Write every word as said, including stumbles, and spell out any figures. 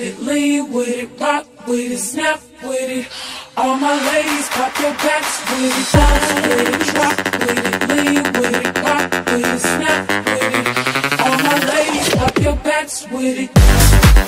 it, lean with it, rock with it, snap with it. All my ladies, pop your backs with it, bounce with it, drop with it, lean with it, rock with it, snap with it. All my ladies, pop your backs with it.